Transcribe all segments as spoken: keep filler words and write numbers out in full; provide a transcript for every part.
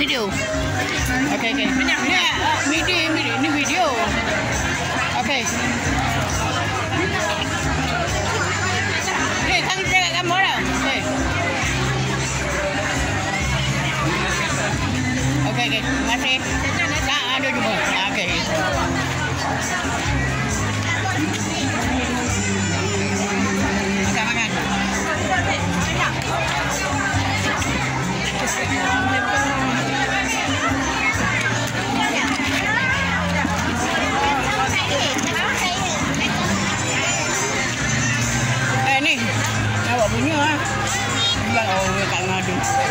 video. Okey, okey. Ni uh, midi, midi. Ni video. Okey. Ni kami tengok gambar dah. Okey. Okey, okey. Terima kasih. Tak ada jumpa. Okey. Makan, makan. Eh ni, awak punya ah. Buat orang kat ngadu.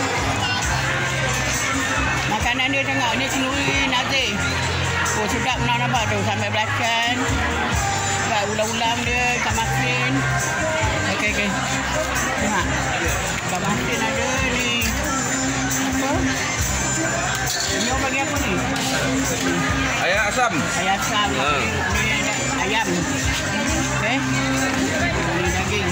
Makanan dia tengok ni kenduri nasi. Oh sedap nak nampak tu sampai belacan. Buat ulam-ulam dia, ikan masin. Okey okey. Tengok. Ikan masin ada ni. Apa? Ni orang bagi apa ni? Ayam asam. Ayam asam. Ha. Ni ayam. Okey. Ni daging.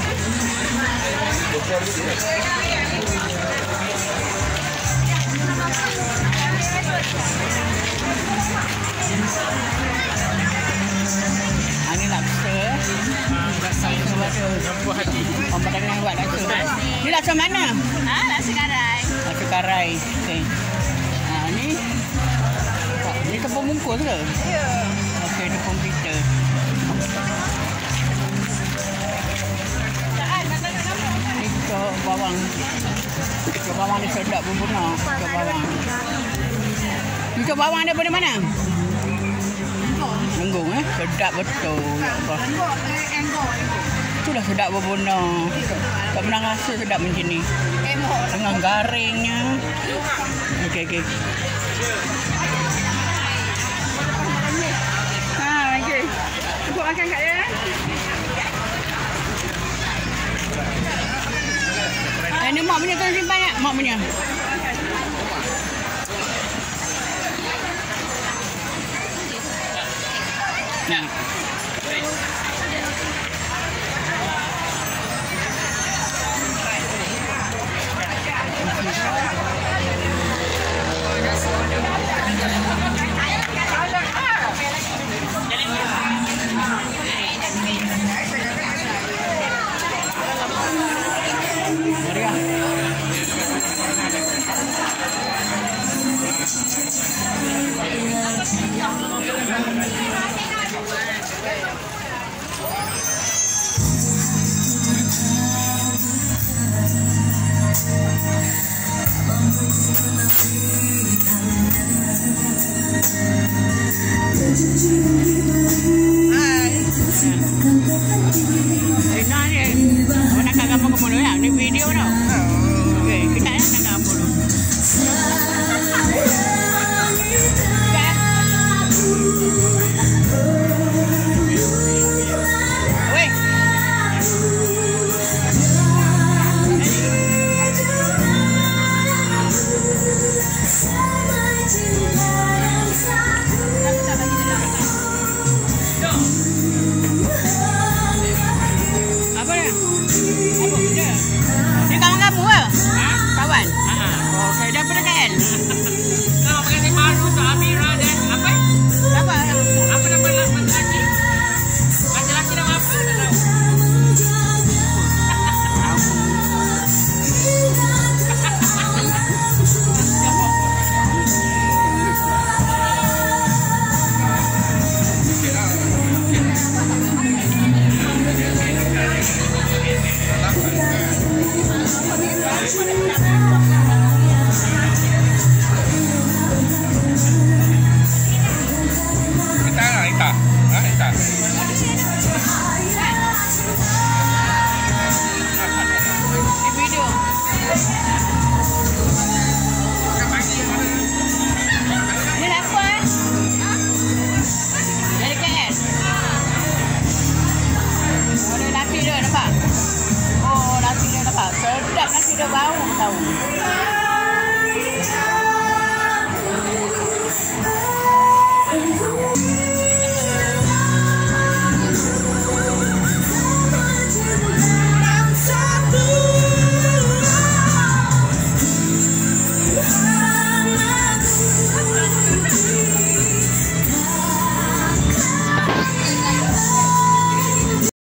Ini laksa. Laksa yang ada buah hati. Orang Padang buat laksa. Ni laksa mana? Ha, laksa karai. Laksa karai. Okey. Ha ni. Ni tepung bungkus ke? Ya. Okey, tepung pita. Ni untuk bawang. Untuk bawang ni sedap berbunga. Untuk bawang. Untuk bawang daripada mana? Enggung eh. Sedap betul. Ya Allah. Itulah sedap berbunga. Tak pernah rasa sedap macam ni. Dengan garingnya. Okey, okey. Ha, okey. Cukup makan kat dia. Eh, ni mak punya tuan simpan tak? Mak punya. Nah.